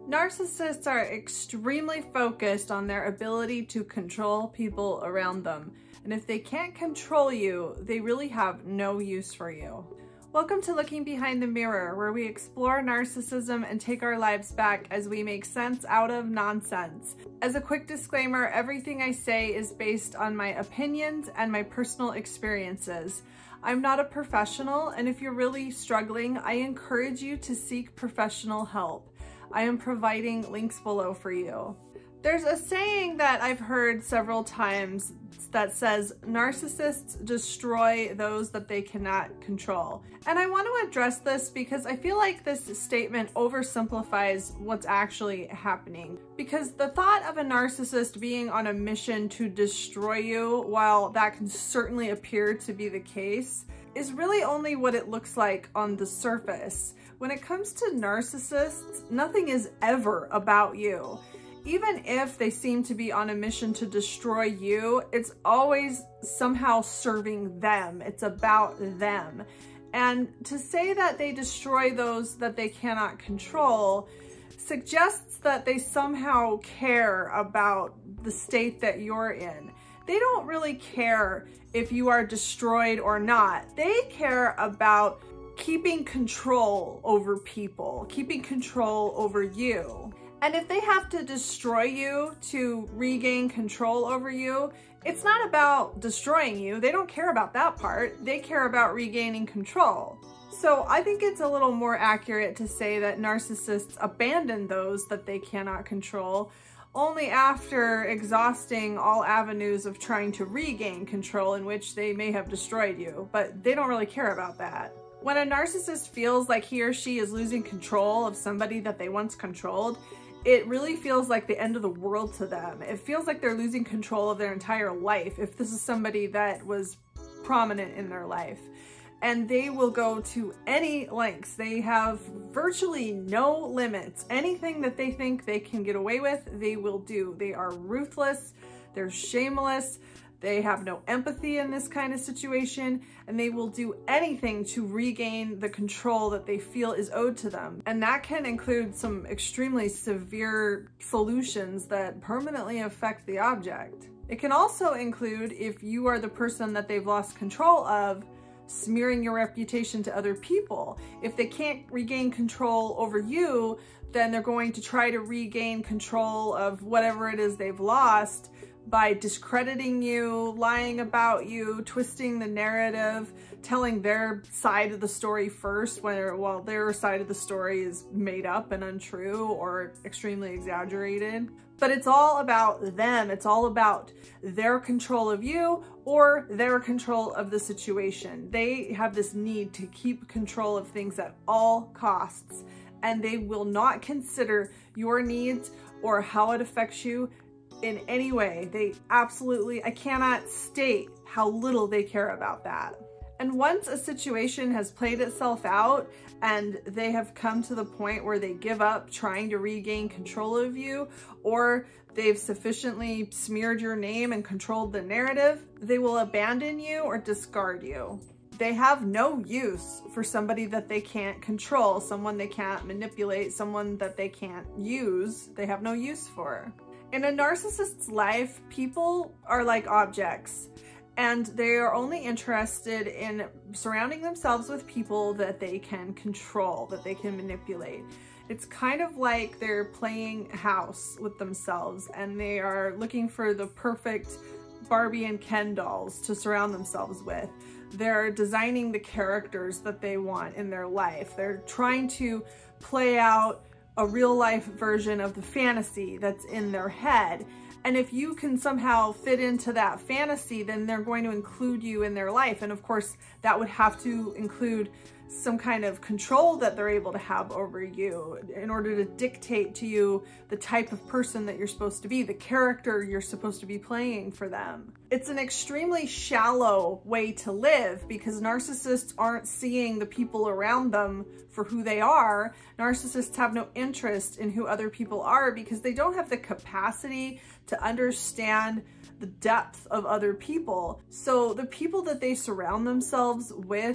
Narcissists are extremely focused on their ability to control people around them. And if they can't control you, they really have no use for you. Welcome to Looking Behind the Mirror, where we explore narcissism and take our lives back as we make sense out of nonsense. As a quick disclaimer, everything I say is based on my opinions and my personal experiences. I'm not a professional, and if you're really struggling, I encourage you to seek professional help. I am providing links below for you. There's a saying that I've heard several times that says, narcissists destroy those that they cannot control. And I want to address this because I feel like this statement oversimplifies what's actually happening. Because the thought of a narcissist being on a mission to destroy you, while that can certainly appear to be the case, is really only what it looks like on the surface. When it comes to narcissists, nothing is ever about you. Even if they seem to be on a mission to destroy you, it's always somehow serving them. It's about them. And to say that they destroy those that they cannot control suggests that they somehow care about the state that you're in. They don't really care if you are destroyed or not. They care about keeping control over people, keeping control over you. And if they have to destroy you to regain control over you, it's not about destroying you. They don't care about that part. They care about regaining control. So I think it's a little more accurate to say that narcissists abandon those that they cannot control only after exhausting all avenues of trying to regain control in which they may have destroyed you, but they don't really care about that. When a narcissist feels like he or she is losing control of somebody that they once controlled, it really feels like the end of the world to them. It feels like they're losing control of their entire life if this is somebody that was prominent in their life. And they will go to any lengths. They have virtually no limits. Anything that they think they can get away with, they will do. They are ruthless, they're shameless, they have no empathy in this kind of situation, and they will do anything to regain the control that they feel is owed to them. And that can include some extremely severe solutions that permanently affect the object. It can also include, if you are the person that they've lost control of, smearing your reputation to other people. If they can't regain control over you, then they're going to try to regain control of whatever it is they've lost by discrediting you, lying about you, twisting the narrative, telling their side of the story first while their side of the story is made up and untrue or extremely exaggerated. But it's all about them. It's all about their control of you or their control of the situation. They have this need to keep control of things at all costs, and they will not consider your needs or how it affects you in any way. They absolutely, I cannot state how little they care about that. And once a situation has played itself out and they have come to the point where they give up trying to regain control of you, or they've sufficiently smeared your name and controlled the narrative, they will abandon you or discard you. They have no use for somebody that they can't control, someone they can't manipulate, someone that they can't use. They have no use for. In a narcissist's life, people are like objects, and they are only interested in surrounding themselves with people that they can control, that they can manipulate. It's kind of like they're playing house with themselves, and they are looking for the perfect Barbie and Ken dolls to surround themselves with. They're designing the characters that they want in their life. They're trying to play out a real life version of the fantasy that's in their head. And if you can somehow fit into that fantasy, then they're going to include you in their life. And of course, that would have to include some kind of control that they're able to have over you in order to dictate to you the type of person that you're supposed to be, the character you're supposed to be playing for them. It's an extremely shallow way to live because narcissists aren't seeing the people around them for who they are. Narcissists have no interest in who other people are because they don't have the capacity to understand the depth of other people. So the people that they surround themselves with,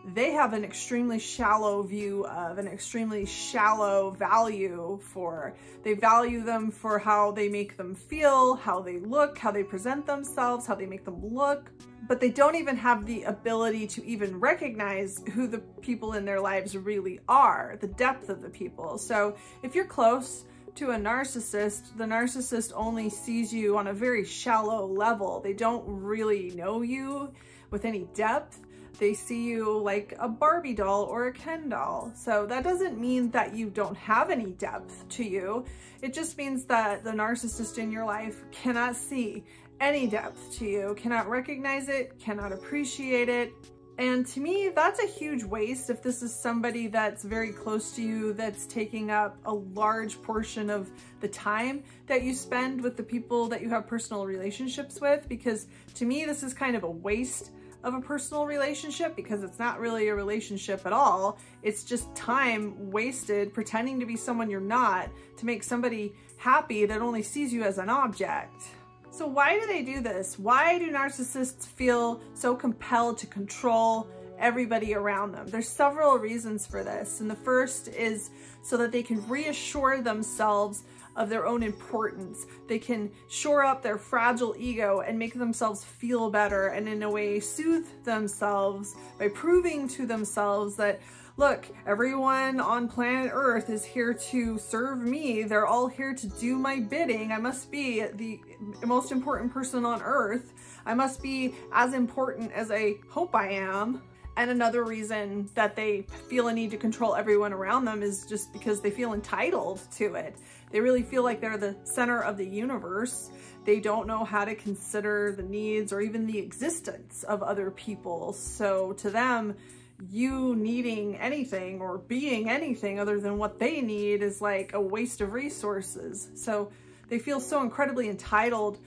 they have an extremely shallow view of, an extremely shallow value for. They value them for how they make them feel, how they look, how they present themselves, how they make them look, but they don't even have the ability to even recognize who the people in their lives really are, the depth of the people. So if you're close to a narcissist, the narcissist only sees you on a very shallow level. They don't really know you with any depth. They see you like a Barbie doll or a Ken doll. So that doesn't mean that you don't have any depth to you. It just means that the narcissist in your life cannot see any depth to you, cannot recognize it, cannot appreciate it. And to me, that's a huge waste if this is somebody that's very close to you, that's taking up a large portion of the time that you spend with the people that you have personal relationships with, because to me, this is kind of a waste of a personal relationship, because it's not really a relationship at all. It's just time wasted pretending to be someone you're not to make somebody happy that only sees you as an object. So why do they do this? Why do narcissists feel so compelled to control everybody around them? There's several reasons for this. And the first is so that they can reassure themselves of their own importance. They can shore up their fragile ego and make themselves feel better, and in a way soothe themselves by proving to themselves that, look, everyone on planet Earth is here to serve me. They're all here to do my bidding. I must be the most important person on Earth. I must be as important as I hope I am. And another reason that they feel a need to control everyone around them is just because they feel entitled to it. They really feel like they're the center of the universe. They don't know how to consider the needs or even the existence of other people. So to them, you needing anything or being anything other than what they need is like a waste of resources. So they feel so incredibly entitled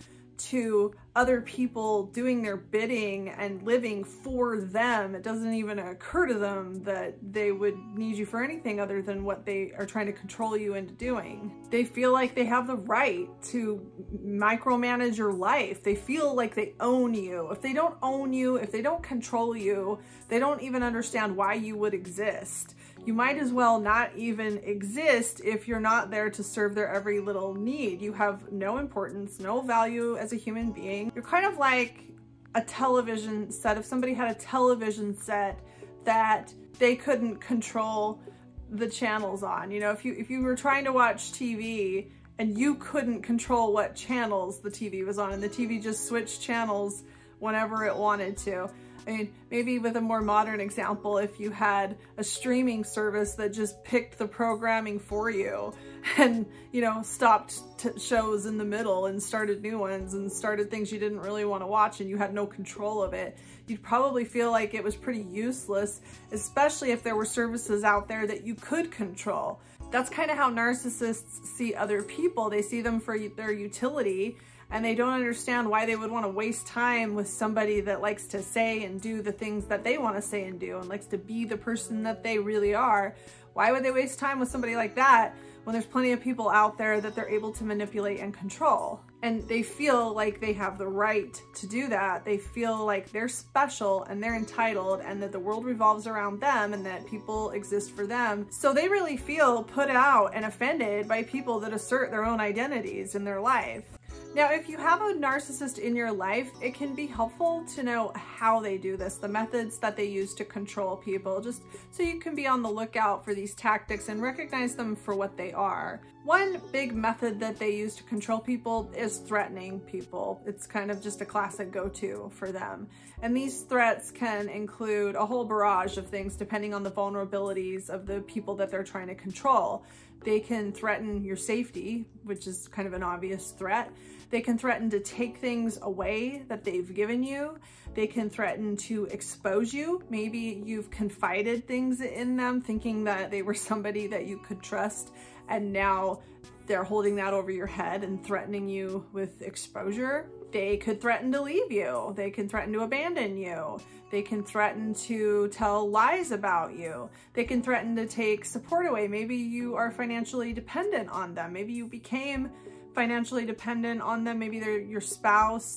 to other people doing their bidding and living for them. It doesn't even occur to them that they would need you for anything other than what they are trying to control you into doing. They feel like they have the right to micromanage your life. They feel like they own you. If they don't own you, if they don't control you, they don't even understand why you would exist. You might as well not even exist if you're not there to serve their every little need. You have no importance, no value as a human being. You're kind of like a television set. If somebody had a television set that they couldn't control the channels on, you know, if you were trying to watch TV and you couldn't control what channels the TV was on, and the TV just switched channels whenever it wanted to. I mean, maybe with a more modern example, if you had a streaming service that just picked the programming for you and, you know, stopped shows in the middle and started new ones and started things you didn't really want to watch and you had no control of it, you'd probably feel like it was pretty useless, especially if there were services out there that you could control. That's kind of how narcissists see other people. They see them for their utility, and they don't understand why they would want to waste time with somebody that likes to say and do the things that they want to say and do and likes to be the person that they really are. Why would they waste time with somebody like that when there's plenty of people out there that they're able to manipulate and control? And they feel like they have the right to do that. They feel like they're special and they're entitled and that the world revolves around them and that people exist for them. So they really feel put out and offended by people that assert their own identities in their life. Now, if you have a narcissist in your life, it can be helpful to know how they do this, the methods that they use to control people, just so you can be on the lookout for these tactics and recognize them for what they are. One big method that they use to control people is threatening people. It's kind of just a classic go-to for them. And these threats can include a whole barrage of things depending on the vulnerabilities of the people that they're trying to control. They can threaten your safety, which is kind of an obvious threat. They can threaten to take things away that they've given you. They can threaten to expose you. Maybe you've confided things in them thinking that they were somebody that you could trust, and now they're holding that over your head and threatening you with exposure. They could threaten to leave you. They can threaten to abandon you. They can threaten to tell lies about you. They can threaten to take support away. Maybe you are financially dependent on them. Maybe you became financially dependent on them. Maybe they're your spouse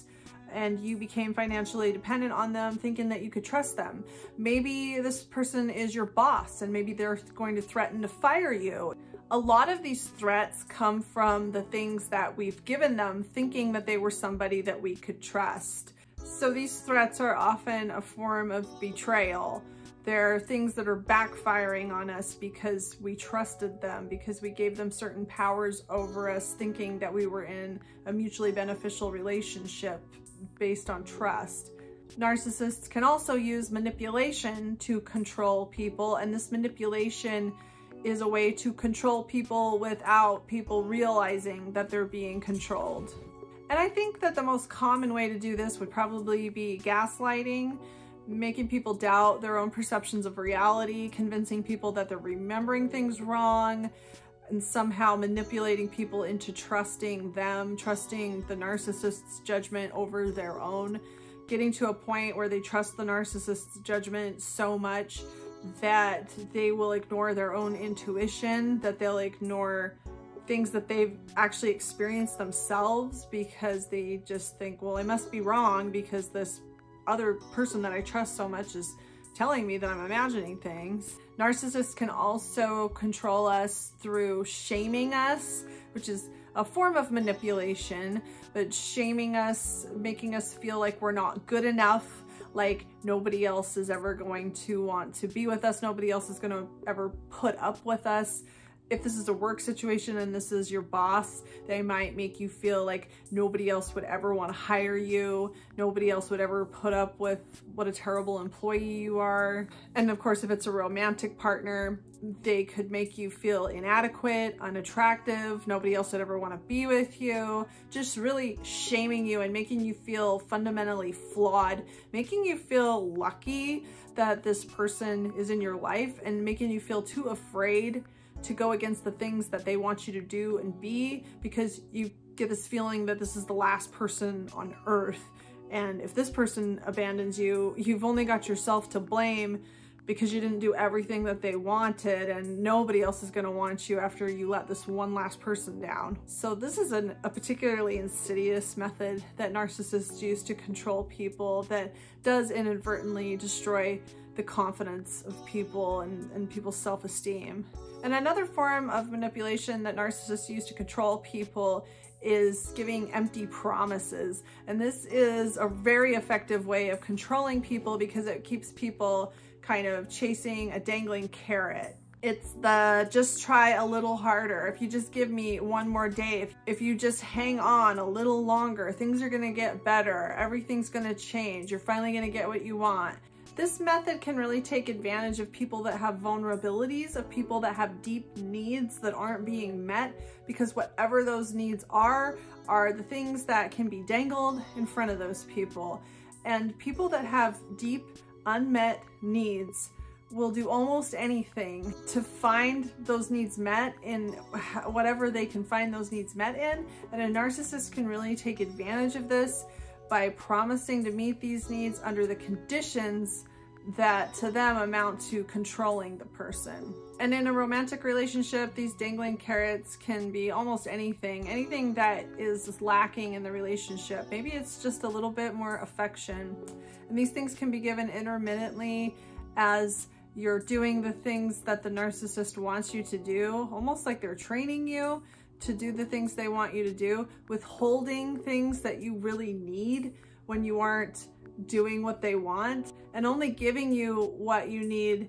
and you became financially dependent on them, thinking that you could trust them. Maybe this person is your boss and maybe they're going to threaten to fire you. A lot of these threats come from the things that we've given them, thinking that they were somebody that we could trust. So these threats are often a form of betrayal. They're things that are backfiring on us because we trusted them, because we gave them certain powers over us, thinking that we were in a mutually beneficial relationship based on trust. Narcissists can also use manipulation to control people, and this manipulation is a way to control people without people realizing that they're being controlled. And I think that the most common way to do this would probably be gaslighting, making people doubt their own perceptions of reality, convincing people that they're remembering things wrong, and somehow manipulating people into trusting them, trusting the narcissist's judgment over their own, getting to a point where they trust the narcissist's judgment so much that they will ignore their own intuition, that they'll ignore things that they've actually experienced themselves because they just think, well, I must be wrong because this other person that I trust so much is telling me that I'm imagining things. Narcissists can also control us through shaming us, which is a form of manipulation, but shaming us, making us feel like we're not good enough, like nobody else is ever going to want to be with us, nobody else is going to ever put up with us. If this is a work situation and this is your boss, they might make you feel like nobody else would ever want to hire you. Nobody else would ever put up with what a terrible employee you are. And of course, if it's a romantic partner, they could make you feel inadequate, unattractive. Nobody else would ever want to be with you. Just really shaming you and making you feel fundamentally flawed, making you feel lucky that this person is in your life and making you feel too afraid to go against the things that they want you to do and be, because you get this feeling that this is the last person on earth. And if this person abandons you, you've only got yourself to blame because you didn't do everything that they wanted, and nobody else is going to want you after you let this one last person down. So this is a particularly insidious method that narcissists use to control people that does inadvertently destroy the confidence of people and people's self-esteem. And another form of manipulation that narcissists use to control people is giving empty promises. And this is a very effective way of controlling people because it keeps people kind of chasing a dangling carrot. It's the just try a little harder. If you just give me one more day, if you just hang on a little longer, things are gonna get better. Everything's gonna change. You're finally gonna get what you want. This method can really take advantage of people that have vulnerabilities, of people that have deep needs that aren't being met, because whatever those needs are the things that can be dangled in front of those people. And people that have deep, unmet needs will do almost anything to find those needs met in whatever they can find those needs met in. And a narcissist can really take advantage of this by promising to meet these needs under the conditions that to them amount to controlling the person. And in a romantic relationship, these dangling carrots can be almost anything that is lacking in the relationship. Maybe it's just a little bit more affection. And these things can be given intermittently as you're doing the things that the narcissist wants you to do, almost like they're training you to do the things they want you to do, withholding things that you really need when you aren't doing what they want, and only giving you what you need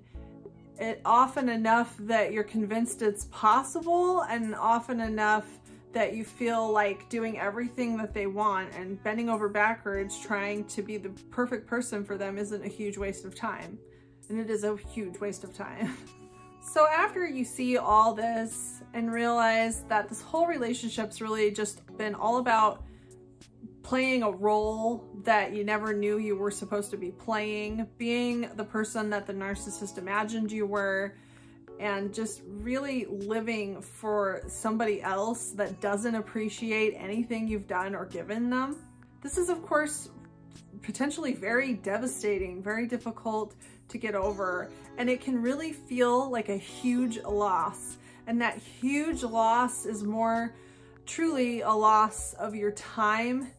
often enough that you're convinced it's possible, and often enough that you feel like doing everything that they want and bending over backwards trying to be the perfect person for them isn't a huge waste of time. And it is a huge waste of time. So after you see all this and realize that this whole relationship's really just been all about playing a role that you never knew you were supposed to be playing, being the person that the narcissist imagined you were, and just really living for somebody else that doesn't appreciate anything you've done or given them. This is, of course, potentially very devastating, very difficult to get over, and it can really feel like a huge loss. And that huge loss is more truly a loss of your time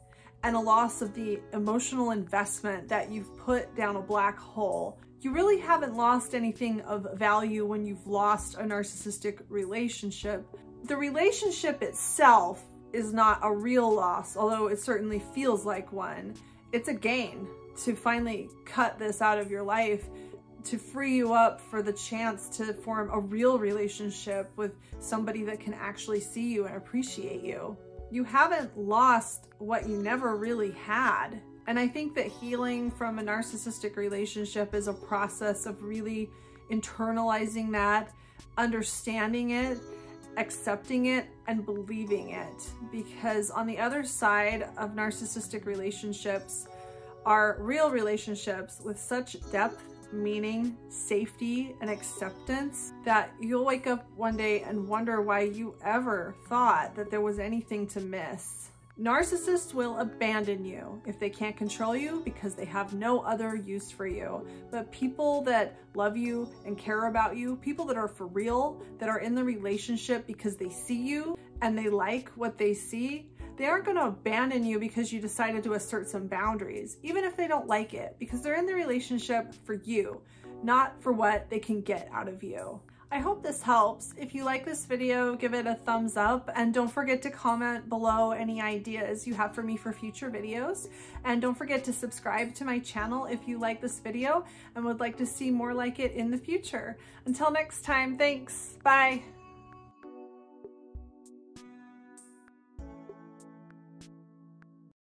and a loss of the emotional investment that you've put down a black hole. You really haven't lost anything of value when you've lost a narcissistic relationship. The relationship itself is not a real loss, although it certainly feels like one. It's a gain to finally cut this out of your life, to free you up for the chance to form a real relationship with somebody that can actually see you and appreciate you. You haven't lost what you never really had. And I think that healing from a narcissistic relationship is a process of really internalizing that, understanding it, accepting it, and believing it. Because on the other side of narcissistic relationships are real relationships with such depth, meaning, safety, and acceptance that you'll wake up one day and wonder why you ever thought that there was anything to miss. Narcissists will abandon you if they can't control you because they have no other use for you. But people that love you and care about you, people that are for real, that are in the relationship because they see you and they like what they see, they aren't going to abandon you because you decided to assert some boundaries, even if they don't like it, because they're in the relationship for you, not for what they can get out of you. I hope this helps. If you like this video, give it a thumbs up, and don't forget to comment below any ideas you have for me for future videos. And don't forget to subscribe to my channel if you like this video and would like to see more like it in the future. Until next time, thanks. Bye.